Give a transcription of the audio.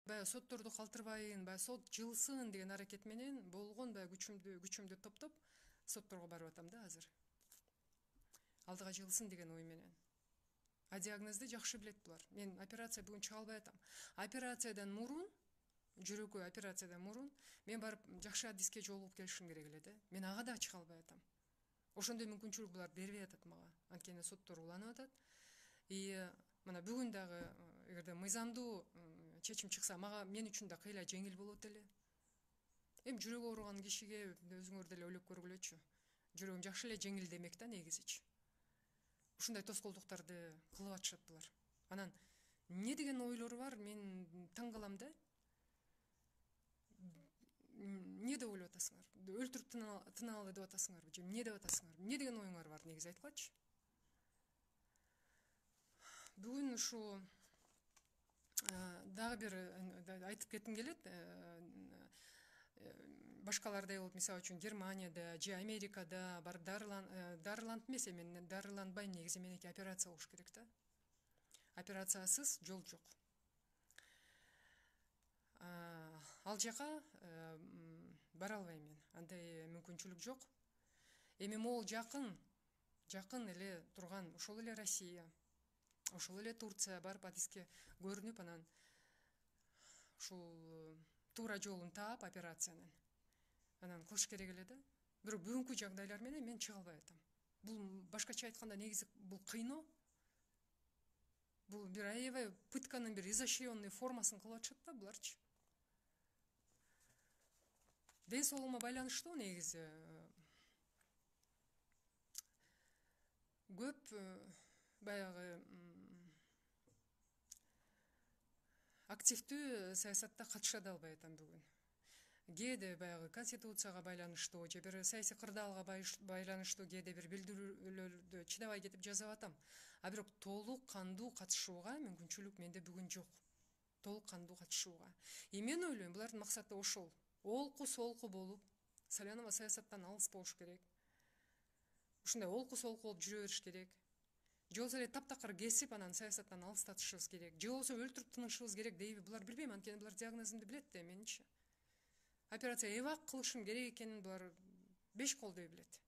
баягы сотторду калтырбайын, баягы сот жылсын деген аракет менен болгон баягы күчүмдү топтоп сотторго барып атам да азыр. Алдыга жылсын деген ой менен. А диагнозду жакшы билет булар. Мен операция бүгүн чыга албай атам. Операциядан мурун, жүрөккө операциядан мурун мен барып жакшы адиске жолугуп келишим керек эле да. Мен ага да чыга албай атам. Ошондой мүмкүнчүлүк булар бербей атат мага. Анткени соттор уланып атат. И мына бүгүн дагы эгерде мыйзамдуу чечим чыкса, мага мен үчүн да кыйла жеңил болот эле. Эми жүрөгү ооруган кишиге өзүңөр деле ойлоп көргүлөчү. Жүрөгүм жакшы эле жеңил демек да негизичи. Ушундай тоскоолдуктарды кылып атышат булар. Анан эмне деген ойлору бар, мен таң калам да. Эмне деп ойлоп атасыңар? Өлтүрүп тыналы деп атасыңарбы? Же эмне деп атасыңар? Эмне деген оюңар бар негизи айткылачы? Бүгүн ушу дагы бир айтып кетким келет. Башкалардай болуп, мисалы үчүн Германияда же Америкада барып дарыланып эмес, мен дарыланбайм, негизи меники операция болуш керек да. Операциясыз жол жок. Ал жака бара албайм мен. Андай мүмкүнчүлүк жок. Эми могул жакын эле турган ошол эле Россия, ошол эле Турция барып адиске көрүнүп, анан ушул туура жолун таап операциянын. Анан кылыш керек эле да. Бирок бүгүнкү жагдайлар менен мен чыга албай атам. Бул башкача айтканда негизи бул кыйноо. Бул бир аябай пытканын бир изощренный формасын кылып атышат да буларчы. Ден соолугума байланыштуу негизи көп баягы активдүү саясатта катыша да албай атам бүгүн. Кээде баягы конституцияга байланыштуу же бир саясий кырдаалга байланыштуу кээде бир билдирүүлөрдү чыдабай кетип жазып атам. А бирок толук кандуу катышууга мүмкүнчүлүк менде бүгүн жок. Толук кандуу катышууга. И мен ойлойм, булардын максаты ошол. Олку солку болуп, Салянова саясаттан алыс болуш керек. Ушундай олку солку болуп жүрө бериш керек. Же болбосо эле таптакыр кесип, анан саясаттан алыстатышыбыз керек. Же болбосо өлтүрүп тынышыбыз керек дейби. Булар билбейм, анткени булар диагнозумду билет да менчи. Операция эвак кылышым керек экенин булар 5 колдой билет.